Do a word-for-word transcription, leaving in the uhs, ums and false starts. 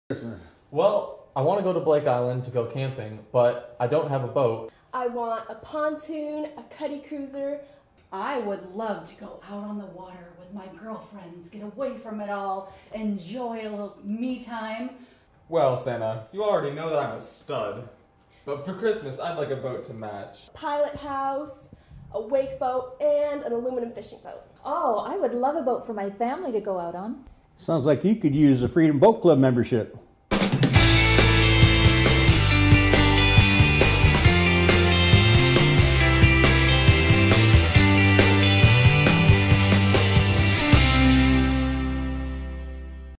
Christmas? Well, I want to go to Blake Island to go camping, but I don't have a boat. I want a pontoon, a cuddy cruiser. I would love to go out on the water with my girlfriends, get away from it all, enjoy a little me time. Well, Santa, you already know that I'm a stud. But for Christmas, I'd like a boat to match. Pilot house, a wake boat, and an aluminum fishing boat. Oh, I would love a boat for my family to go out on. Sounds like you could use a Freedom Boat Club membership.